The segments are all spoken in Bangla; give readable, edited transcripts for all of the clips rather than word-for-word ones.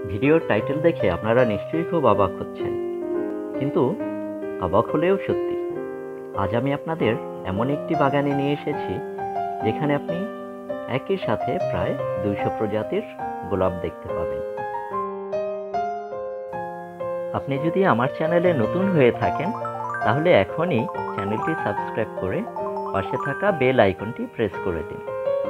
ভিডিওর টাইটেল দেখে আপনারা নিশ্চয়ই খুব অবাক হচ্ছেন, কিন্তু অবাক হলেও সত্যি। আজ আমি আপনাদের এমন একটি বাগানে নিয়ে এসেছি যেখানে আপনি একই সাথে প্রায় 200 প্রজাতির গোলাপ দেখতে পাবেন। আপনি যদি আমার চ্যানেলে নতুন হয়ে থাকেন তাহলে এখনই চ্যানেলটি সাবস্ক্রাইব করে পাশে থাকা বেল আইকনটি প্রেস করে দিন।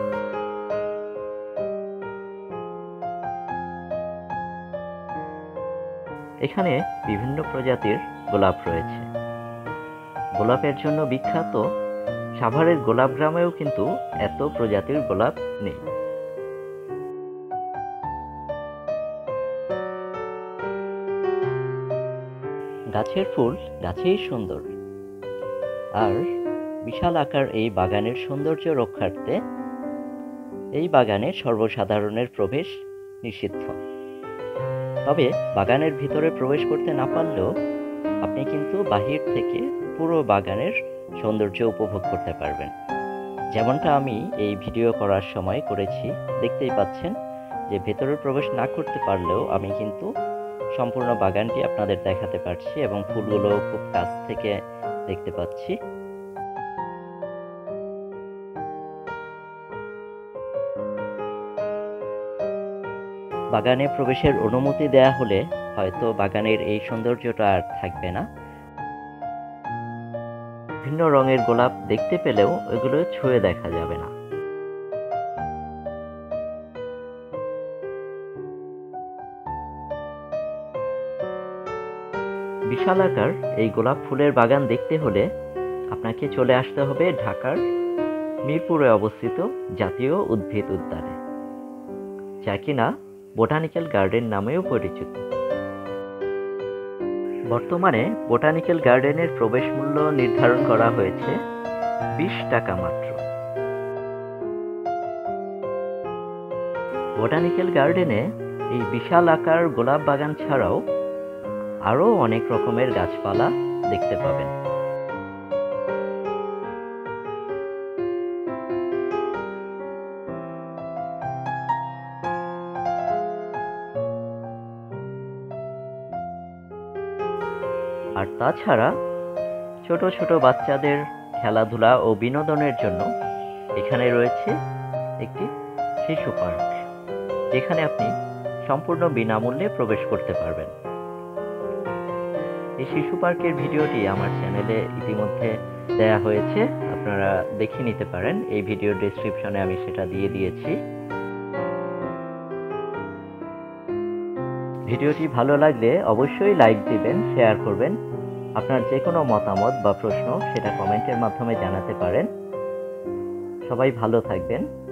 এখানে বিভিন্ন প্রজাতির গোলাপ রয়েছে। গোলাপের জন্য বিখ্যাত সাভারের গোলাপ গ্রামেও কিন্তু এত প্রজাতির গোলাপ নেই। গাছের ফুল গাছেই সুন্দর, আর বিশাল আকার এই বাগানের সৌন্দর্য রক্ষার্থে এই বাগানে সর্বসাধারণের প্রবেশ নিষিদ্ধ। তবে বাগানের ভিতরে প্রবেশ করতে না পারলেও আপনি কিন্তু বাহির থেকে পুরো বাগানের সৌন্দর্য উপভোগ করতে পারবেন, যেমনটা আমি এই ভিডিও করার সময় করেছি। দেখতেই পাচ্ছেন যে ভেতরে প্রবেশ না করতে পারলেও আমি কিন্তু সম্পূর্ণ বাগানটি আপনাদের দেখাতে পারছি এবং ফুলগুলো খুব কাছ থেকে দেখতে পাচ্ছি। বাগানে প্রবেশের অনুমতি দেয়া হলে হয়তো বাগানের এই সৌন্দর্যটা আর থাকবে না। ভিন্ন রঙের গোলাপ দেখতে পেলেও ওইগুলো ছুঁয়ে দেখা যাবে না। বিশাল আকার এই গোলাপ ফুলের বাগান দেখতে হলে আপনাকে চলে আসতে হবে ঢাকার মিরপুরে অবস্থিত জাতীয় উদ্ভিদ উদ্যানে, যা কিনা বোটানিক্যাল গার্ডেন নামেও পরিচিত। বর্তমানে বোটানিক্যাল গার্ডেনের প্রবেশ মূল্য নির্ধারণ করা হয়েছে 20 টাকা মাত্র। বোটানিক্যাল গার্ডেনে এই বিশাল আকার গোলাপ বাগান ছাড়াও আরও অনেক রকমের গাছপালা দেখতে পাবেন। আর তাছাড়া ছোট ছোট বাচ্চাদের খেলাধুলা ও বিনোদনের জন্য এখানে রয়েছে একটি শিশু পার্ক, যেখানে আপনি সম্পূর্ণ বিনামূল্যে প্রবেশ করতে পারবেন। এই শিশু পার্কের ভিডিওটি আমার চ্যানেলে ইতিমধ্যে দেয়া হয়েছে, আপনারা দেখে নিতে পারেন। এই ভিডিও ডেসক্রিপশনে আমি সেটা দিয়ে দিয়েছি। ভিডিওটি ভালো লাগলে অবশ্যই লাইক দিবেন, শেয়ার করবেন। আপনার যে কোনো মতামত বা প্রশ্ন সেটা কমেন্টের মাধ্যমে জানাতে পারেন। সবাই ভালো থাকবেন।